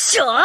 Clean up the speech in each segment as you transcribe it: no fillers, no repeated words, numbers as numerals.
ショータイム。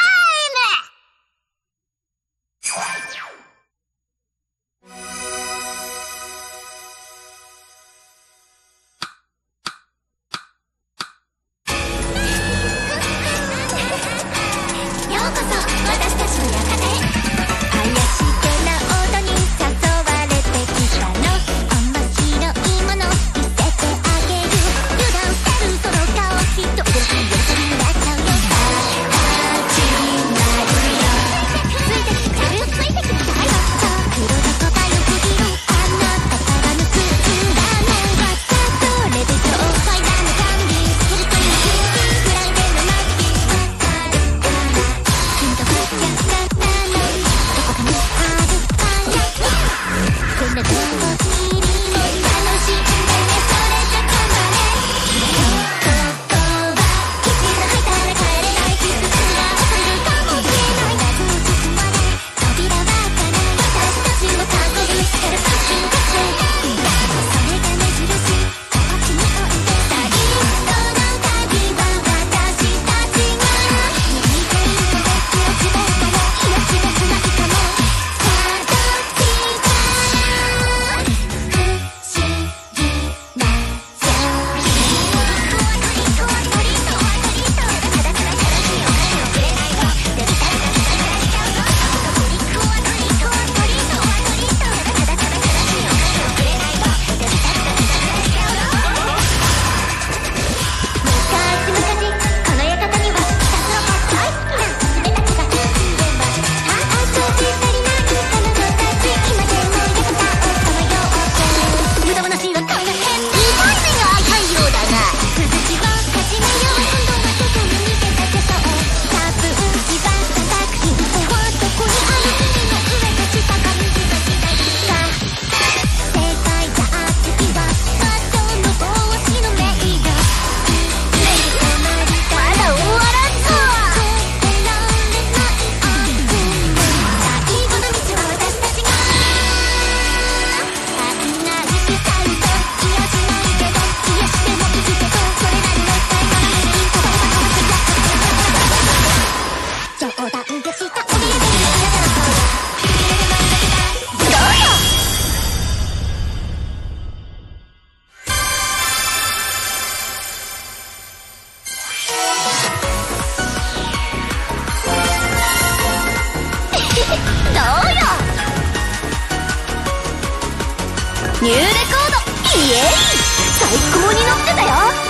ようこそ私たちの館へ。怪しげな音に誘われてきたの。面白いもの見せてあげる。油断してるその顔きっと嬉しいよ。それになっちゃうよ。始まるよ。ついてきてくれる？ついてきなさい。そう黒と答えをくぎる。あなたからの靴らない技。どれでしょう？ファイナルキャンディースケルトンのキンキンフライデーのマッキー。わかるからヒントがちゃったのにどこかにあるからこんなとこにいるの楽しんでね。それじゃ頑張れ。ここは一度入ったら帰れないキスが起こるかもしれない。謎を包まれ扉は開かない。私たちを囲む光るパッションがついている。それが目印こっちにおいで。最後の鍵は私たちが握っていると気を絞ったら命がつないかも。さあどっちだ。不思議な衝撃。トリックオアトリート。ただただ正しいお金をくれないとデジタルが使われちゃうぞ。トリックオアトリート。ただただ正しいお金をくれないとデジタルが使われちゃうぞ。昔々この館にはひたすら大好きな娘たちが住んでました。遊び足りない彼女たち今でも役立をさまよって無駄話は大変。痛い目が赤いようだな。続きを始めよう。今度は外に見せたけそう。多分一番高くヒントはどこにある？海の上か下か右か左か。正解じゃあ次はバトンの帽子のメイド。まだ終わらんぞ。超えられない悪夢。最後の道は私たちが案内しちゃうと。気がしないけど気がしてもいいけどそれなりの最後のヒントは冗談でした。おびえてるあなたの声入れる前だけだ。どうよ。どうよ。ニューレコードイエーイ。最高に乗ってたよ。